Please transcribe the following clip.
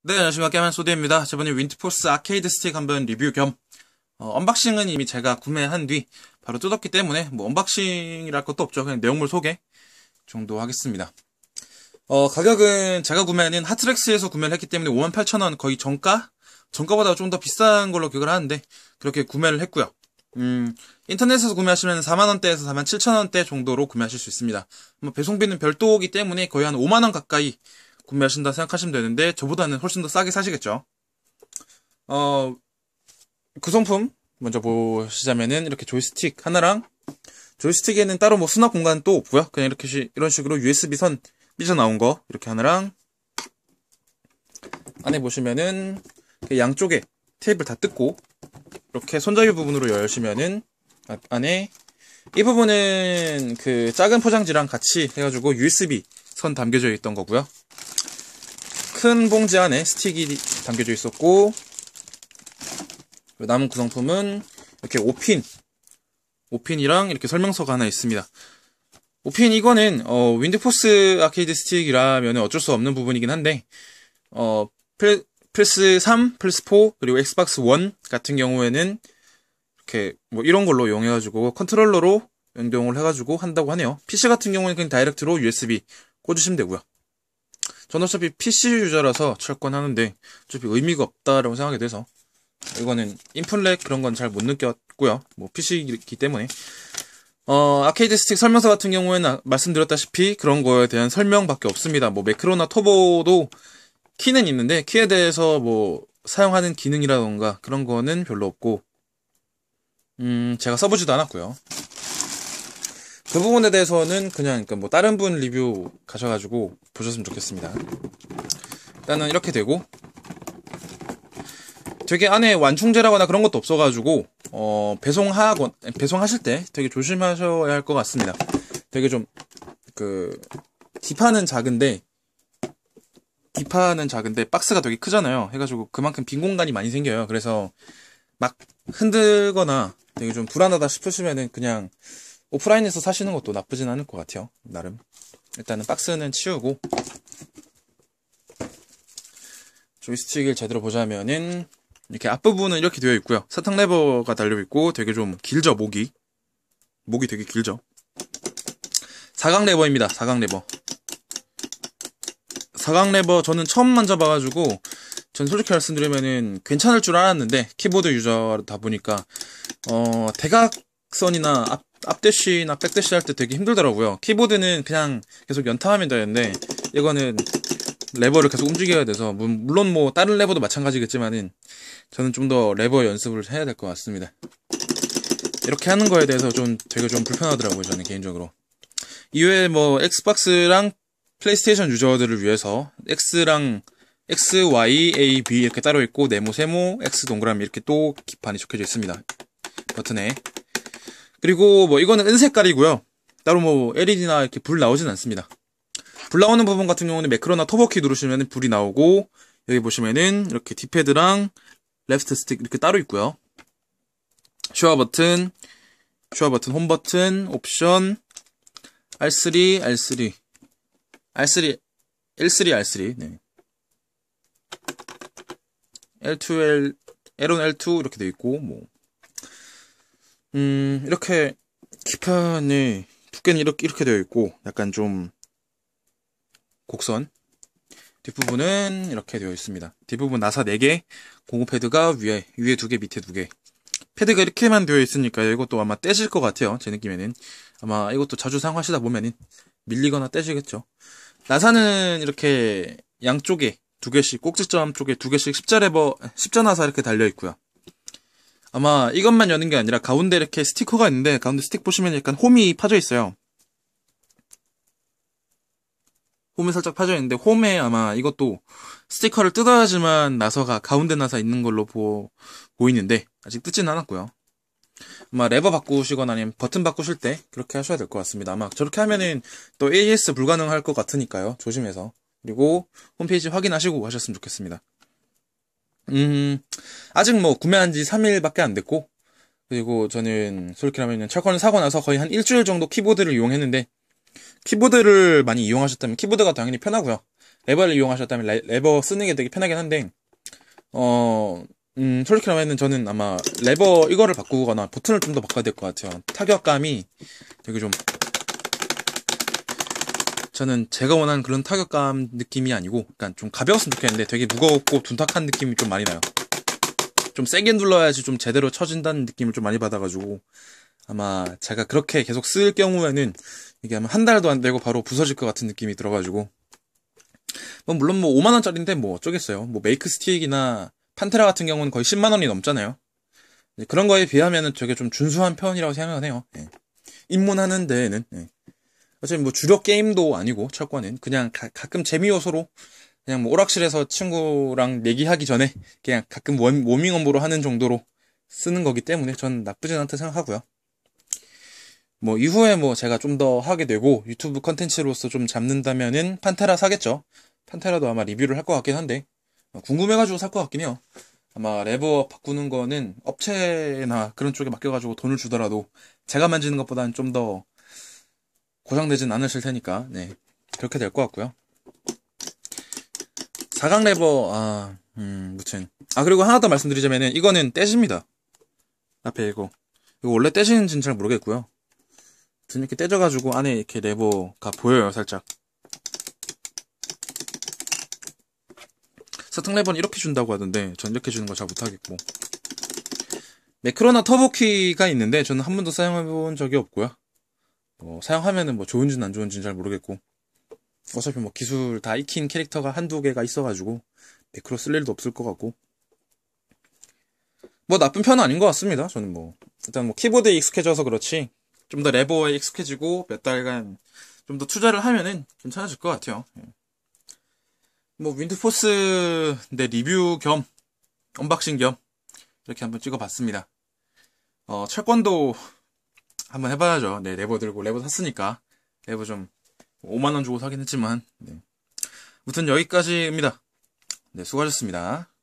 네, 안녕하십니까. 게임한 소드입니다. 저번에 윈드포스 아케이드 스틱 한번 리뷰 겸, 언박싱은 이미 제가 구매한 뒤 바로 뜯었기 때문에, 언박싱이랄 것도 없죠. 그냥 내용물 소개 정도 하겠습니다. 가격은 제가 구매하는 하트렉스에서 구매를 했기 때문에 58,000원 거의 정가보다 좀 더 비싼 걸로 기억을 하는데, 그렇게 구매를 했고요. 인터넷에서 구매하시면 4만원대에서 47,000원대 정도로 구매하실 수 있습니다. 배송비는 별도이기 때문에 거의 한 5만원 가까이 구매하신다 생각하시면 되는데, 저보다는 훨씬 더 싸게 사시겠죠. 구성품 먼저 보시자면은 이렇게 조이스틱 하나랑, 조이스틱에는 따로 수납 공간 또 없고요. 그냥 이런 식으로 USB 선 삐져나온 거 이렇게 하나랑, 안에 보시면은 양쪽에 테이프를 다 뜯고 이렇게 손잡이 부분으로 열시면은 안에 이 부분은 그 작은 포장지랑 같이 해가지고 USB 선 담겨져 있던 거고요. 큰 봉지 안에 스틱이 담겨져 있었고, 남은 구성품은 이렇게 5핀이랑 이렇게 설명서가 하나 있습니다. 5핀 이거는 윈드포스 아케이드 스틱이라면 어쩔 수 없는 부분이긴 한데, 플스 3, 플스 4 그리고 엑스박스 1 같은 경우에는 이렇게 이런 걸로 이용해가지고 컨트롤러로 연동을 해가지고 한다고 하네요. PC 같은 경우는 그냥 다이렉트로 USB 꽂으시면 되고요. 저는 어차피 PC 유저라서 철권하는데 어차피 의미가 없다라고 생각이 돼서, 이거는 인풋렉 그런 건 잘 못 느꼈고요. PC이기 때문에. 아케이드 스틱 설명서 같은 경우에는 말씀드렸다시피 그런 거에 대한 설명밖에 없습니다. 매크로나 터보도 키는 있는데 키에 대해서 사용하는 기능이라던가 그런 거는 별로 없고, 제가 써보지도 않았고요. 그 부분에 대해서는 그냥 다른 분 리뷰 가셔가지고 보셨으면 좋겠습니다. 일단은 이렇게 되고, 되게 안에 완충제라거나 그런 것도 없어가지고 배송하실 때 되게 조심하셔야 할 것 같습니다. 되게 좀 뒷판은 작은데 박스가 되게 크잖아요. 해가지고 그만큼 빈 공간이 많이 생겨요. 그래서 막 흔들거나 되게 좀 불안하다 싶으시면은 그냥 오프라인에서 사시는 것도 나쁘진 않을 것 같아요. 나름. 일단은 박스는 치우고, 조이스틱을 제대로 보자면은 이렇게 앞부분은 이렇게 되어 있고요. 사탕 레버가 달려 있고 되게 좀 길죠. 목이 되게 길죠. 사각 레버입니다. 사각 레버 저는 처음 만져봐가지고, 전 솔직히 말씀드리면은 괜찮을 줄 알았는데, 키보드 유저다 보니까 대각선이나 앞대쉬나 백대쉬 할 때 되게 힘들더라고요. 키보드는 그냥 계속 연타하면 되는데, 이거는 레버를 계속 움직여야 돼서, 물론 다른 레버도 마찬가지겠지만은 저는 좀 더 레버 연습을 해야 될 것 같습니다. 이렇게 하는 거에 대해서 되게 좀 불편하더라고요, 저는 개인적으로. 이외에 엑스박스랑 플레이스테이션 유저들을 위해서 X랑 X, Y, A, B 이렇게 따로 있고, 네모, 세모, X 동그라미 이렇게 또 기판이 적혀져 있습니다. 버튼에. 그리고 이거는 은색깔이고요. 따로 LED나 이렇게 불 나오진 않습니다. 불 나오는 부분 같은 경우는 매크로나 터보키 누르시면 불이 나오고, 여기 보시면은 이렇게 D패드랑 레프트 스틱 이렇게 따로 있고요. 슈어 버튼, 홈 버튼, 옵션, R3, 네. L2, L1, L2 이렇게 되어 있고, 이렇게 기판의 두께는 이렇게 되어 있고, 약간 좀 곡선. 뒷부분은 이렇게 되어 있습니다. 뒷부분 나사 4개, 고무 패드가 위에 2개, 밑에 2개. 패드가 이렇게만 되어 있으니까 이것도 아마 떼질 것 같아요. 제 느낌에는. 아마 이것도 자주 사용하시다 보면은 밀리거나 떼지겠죠. 나사는 이렇게 양쪽에 2개씩, 꼭지점 쪽에 2개씩 십자 나사 이렇게 달려 있고요. 아마 이것만 여는 게 아니라 가운데 이렇게 스티커가 있는데, 가운데 스틱 보시면 약간 홈이 파져 있어요. 홈이 살짝 파져 있는데, 홈에 아마 이것도 스티커를 뜯어야지만 나사가 가운데 나사 있는 걸로 보이는데, 아직 뜯지는 않았고요. 아마 레버 바꾸시거나 아니면 버튼 바꾸실 때 그렇게 하셔야 될 것 같습니다. 아마 저렇게 하면은 또 AS 불가능할 것 같으니까요. 조심해서. 그리고 홈페이지 확인하시고 하셨으면 좋겠습니다. 아직 구매한 지 3일밖에 안 됐고, 그리고 저는 솔직히 말하면 철권을 사고 나서 거의 한 일주일 정도 키보드를 이용했는데, 키보드를 많이 이용하셨다면 키보드가 당연히 편하고요. 레버를 이용하셨다면 레버 쓰는 게 되게 편하긴 한데, 솔직히 말하면 저는 아마 레버 이거를 바꾸거나 버튼을 좀 더 바꿔야 될 것 같아요. 타격감이 되게 좀, 저는 제가 원하는 그런 타격감 느낌이 아니고, 약간 좀 가벼웠으면 좋겠는데 되게 무겁고 둔탁한 느낌이 좀 많이 나요. 좀 세게 눌러야지 좀 제대로 쳐진다는 느낌을 좀 많이 받아가지고, 아마 제가 그렇게 계속 쓸 경우에는 이게 아마 한 달도 안 되고 바로 부서질 것 같은 느낌이 들어가지고, 물론 뭐 5만원짜리인데 뭐 어쩌겠어요. 뭐 메이크 스틱이나 판테라 같은 경우는 거의 10만원이 넘잖아요. 그런 거에 비하면은 되게 좀 준수한 편이라고 생각을 해요. 예. 입문하는 데에는. 예. 어차피 뭐 주력 게임도 아니고, 철권은. 그냥 가끔 재미 요소로, 그냥 뭐 오락실에서 친구랑 내기하기 전에 그냥 가끔 워밍업으로 하는 정도로 쓰는 거기 때문에 전 나쁘진 않다 생각하고요. 뭐 이후에 뭐 제가 좀 더 하게 되고 유튜브 컨텐츠로서 좀 잡는다면은 판테라 사겠죠. 판테라도 아마 리뷰를 할 것 같긴 한데 궁금해가지고 살 것 같긴 해요. 아마 레버 바꾸는 거는 업체나 그런 쪽에 맡겨가지고 돈을 주더라도 제가 만지는 것보다는 좀 더 고장되진 않으실 테니까 네 그렇게 될 것 같고요. 4강 레버 무튼 그리고 하나 더 말씀드리자면은 이거는 떼집니다. 앞에 이거 원래 떼지는지는 잘 모르겠고요. 이렇게 떼져가지고 안에 이렇게 레버가 보여요, 살짝. 사탕 레버는 이렇게 준다고 하던데 전 이렇게 주는 거 잘 못하겠고. 매크로나 터보키가 있는데 저는 한 번도 사용해본 적이 없고요. 사용하면은 뭐 좋은지는 안 좋은지는 잘 모르겠고. 어차피 뭐 기술 다 익힌 캐릭터가 한두 개가 있어가지고 매크로 쓸 일도 없을 것 같고. 뭐 나쁜 편은 아닌 것 같습니다. 저는 뭐 일단 뭐 키보드에 익숙해져서 그렇지 좀 더 레버에 익숙해지고 몇 달간 좀 더 투자를 하면은 괜찮아질 것 같아요. 뭐 윈드포스 내 리뷰 겸 언박싱 겸 이렇게 한번 찍어봤습니다. 철권도 한번 해봐야죠. 네, 레버 들고 레버 샀으니까 레버 좀 5만원 주고 사긴 했지만 네. 아무튼 여기까지입니다. 네, 수고하셨습니다.